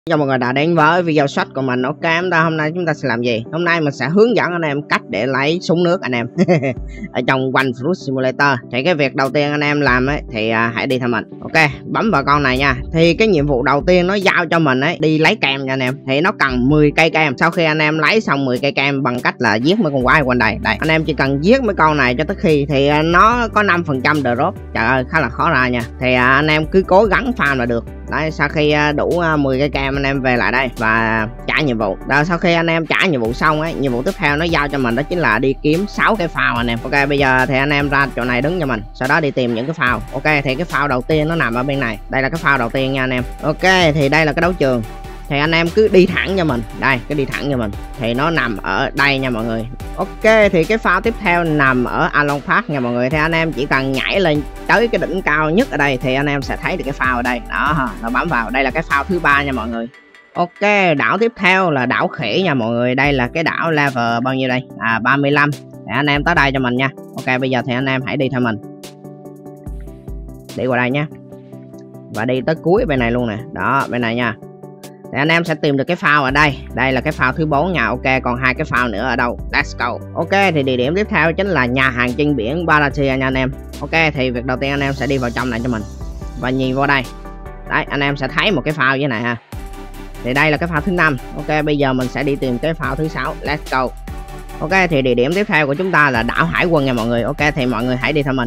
Chào mọi người đã đến với video short của mình. Ok, hôm nay chúng ta sẽ làm gì? Hôm nay mình sẽ hướng dẫn anh em cách để lấy súng nước anh em ở trong One Fruit Simulator. Thì cái việc đầu tiên anh em làm ấy thì hãy đi theo mình. Ok, bấm vào con này nha. Thì cái nhiệm vụ đầu tiên nó giao cho mình ấy đi lấy kem nha anh em. Thì nó cần 10 cây kem. Sau khi anh em lấy xong 10 cây kem bằng cách là giết mấy con quái quanh đây. Đây, anh em chỉ cần giết mấy con này cho tới khi thì nó có 5% drop. Trời ơi, khá là khó ra nha. Thì anh em cứ cố gắng farm là được. Đấy, sau khi đủ 10 cây kem anh em về lại đây và trả nhiệm vụ. Rồi sau khi anh em trả nhiệm vụ xong ấy, nhiệm vụ tiếp theo nó giao cho mình đó chính là đi kiếm 6 cái phao anh em. Ok, bây giờ thì anh em ra chỗ này đứng cho mình, sau đó đi tìm những cái phao. Ok, thì cái phao đầu tiên nó nằm ở bên này. Đây là cái phao đầu tiên nha anh em. Ok, thì đây là cái đấu trường. Thì anh em cứ đi thẳng cho mình. Đây, cứ đi thẳng cho mình. Thì nó nằm ở đây nha mọi người. Ok, thì cái phao tiếp theo nằm ở Along Park nha mọi người. Thì anh em chỉ cần nhảy lên tới cái đỉnh cao nhất ở đây thì anh em sẽ thấy được cái phao ở đây. Đó, nó bấm vào. Đây là cái phao thứ 3 nha mọi người. Ok, đảo tiếp theo là đảo khỉ nha mọi người. Đây là cái đảo level bao nhiêu đây? 35. Để anh em tới đây cho mình nha. Ok, bây giờ thì anh em hãy đi theo mình. Đi qua đây nhé. Và đi tới cuối bên này luôn nè. Đó, bên này nha. Thì anh em sẽ tìm được cái phao ở đây. Đây là cái phao thứ 4 nha. Ok, còn 2 cái phao nữa ở đâu? Let's go. Ok, thì địa điểm tiếp theo chính là nhà hàng trên biển Balatia nha anh em. Ok, thì việc đầu tiên anh em sẽ đi vào trong này cho mình và nhìn vào đây. Đấy, anh em sẽ thấy một cái phao như này ha. Thì đây là cái phao thứ 5. Ok, bây giờ mình sẽ đi tìm cái phao thứ 6. Let's go. Ok, thì địa điểm tiếp theo của chúng ta là đảo Hải Quân nha mọi người. Ok, thì mọi người hãy đi theo mình.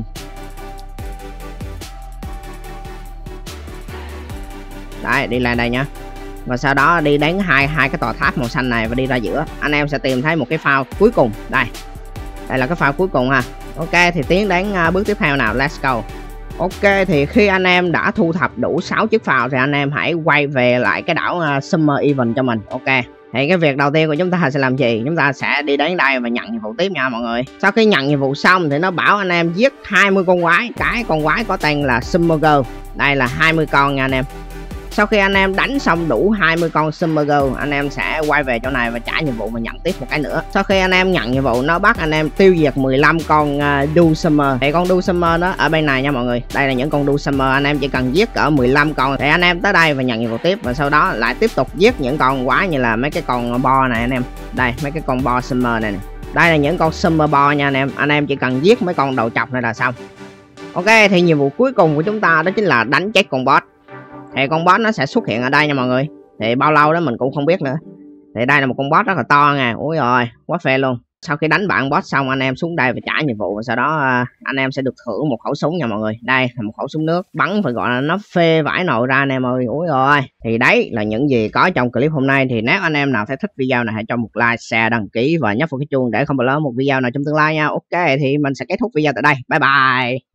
Đấy, đi lên đây nhá. Và sau đó đi đến hai cái tòa tháp màu xanh này và đi ra giữa. Anh em sẽ tìm thấy một cái phao cuối cùng. Đây là cái phao cuối cùng ha. Ok, thì tiến đến bước tiếp theo nào. Let's go. Ok, thì khi anh em đã thu thập đủ 6 chiếc phao thì anh em hãy quay về lại cái đảo Summer Event cho mình. Ok, thì cái việc đầu tiên của chúng ta sẽ làm gì? Chúng ta sẽ đi đến đây và nhận nhiệm vụ tiếp nha mọi người. Sau khi nhận nhiệm vụ xong thì nó bảo anh em giết 20 con quái. Cái con quái có tên là Summer Girl. Đây là 20 con nha anh em. Sau khi anh em đánh xong đủ 20 con Summer Girl, anh em sẽ quay về chỗ này và trả nhiệm vụ và nhận tiếp một cái nữa. Sau khi anh em nhận nhiệm vụ, nó bắt anh em tiêu diệt 15 con Du Summer. Thì con Du Summer đó ở bên này nha mọi người. Đây là những con Du Summer, anh em chỉ cần giết cỡ 15 con thì anh em tới đây và nhận nhiệm vụ tiếp. Và sau đó lại tiếp tục giết những con quái như là mấy cái con bo này anh em. Đây, mấy cái con bo Summer này. Đây là những con Summer bo nha anh em. Anh em chỉ cần giết mấy con đầu chọc này là xong. Ok, thì nhiệm vụ cuối cùng của chúng ta đó chính là đánh chết con boss. Thì con boss nó sẽ xuất hiện ở đây nha mọi người. Thì bao lâu đó mình cũng không biết nữa. Thì đây là một con boss rất là to nha. Ui rồi, quá phê luôn. Sau khi đánh bạn boss xong anh em xuống đây và trả nhiệm vụ. Và sau đó anh em sẽ được thưởng một khẩu súng nha mọi người. Đây là một khẩu súng nước. Bắn phải gọi là nó phê vãi nồi ra anh em ơi. Ui rồi. Thì đấy là những gì có trong clip hôm nay. Thì nếu anh em nào thấy thích video này hãy cho một like, share, đăng ký và nhấp vào cái chuông để không bỏ lỡ một video nào trong tương lai nha. Ok, thì mình sẽ kết thúc video tại đây. Bye bye.